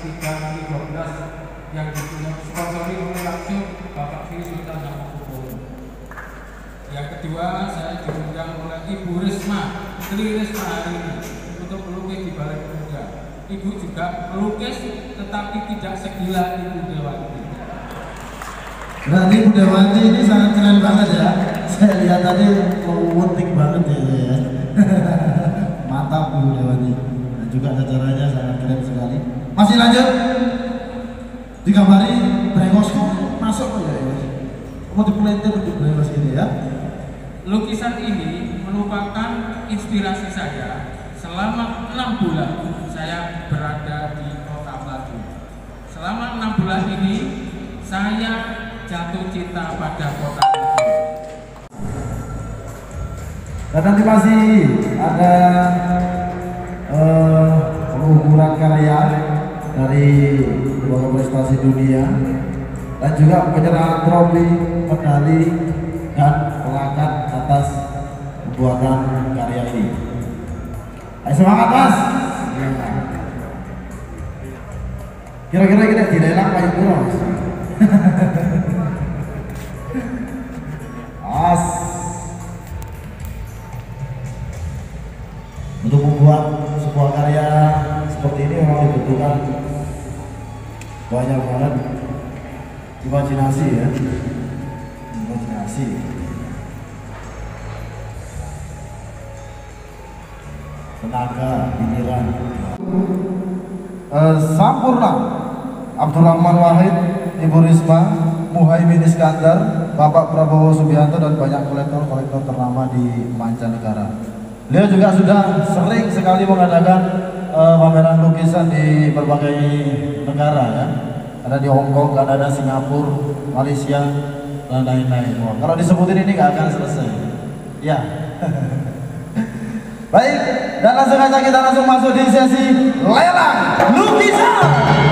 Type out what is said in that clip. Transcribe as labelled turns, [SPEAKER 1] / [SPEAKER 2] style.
[SPEAKER 1] 3x12 yang disponsori oleh langsung Bapak Sri Sultan Hamengkubuwono. Yang kedua, saya diundang oleh Ibu Risma, Tri Risma hari ini untuk melukis di Balai Pemuda. Ibu juga melukis, tetapi tidak segila Ibu Dewanti.
[SPEAKER 2] Berarti Bu Dewanti ini sangat keren banget ya. Saya lihat tadi wotik banget ya. Mantap Bu Dewanti. Dan juga acaranya sangat keren sekali. Masih lanjut. Digambari brengosku masuk ya. Mau dipelintir untuk brengos ini ya.
[SPEAKER 1] Lukisan ini merupakan inspirasi saya selama 6 bulan saya berada di Kota Batu. Selama 6 bulan ini saya jatuh cinta pada kota Batu.
[SPEAKER 2] Dan nanti masih ada pengukuran karya dari lembaga prestasi dunia dan juga penyerahan trofi, medali dan pelakat atas pembuatan karya ini. Ayo semangat Mas. Kira-kira kita dilelang Pak Ibu Mas. As. Untuk membuat sebuah karya seperti ini memang dibutuhkan banyak banget imajinasi ya. Imajinasi. Tenaga, pikiran. Sampurna Abdurrahman Wahid, Ibu Risma, Muhaimin Iskandar, Bapak Prabowo Subianto dan banyak kolektor-kolektor ternama di mancanegara. Beliau juga sudah sering sekali mengadakan pameran lukisan di berbagai negara ya. Ada di Hong Kong, ada Singapura, Malaysia dan lain-lain. Kalau disebutin ini nggak akan selesai. Ya. Baik, dan langsung aja kita masuk di sesi lelang lukisan.